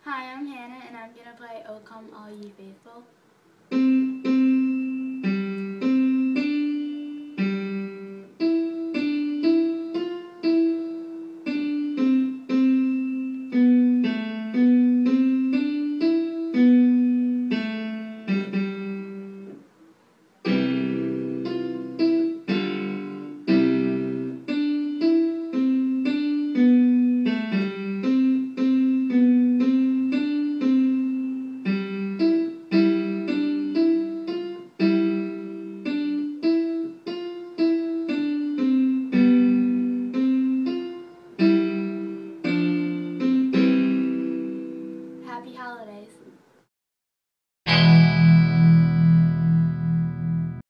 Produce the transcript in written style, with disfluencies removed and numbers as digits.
Hi, I'm Hannah, and I'm going to play O Come All Ye Faithful.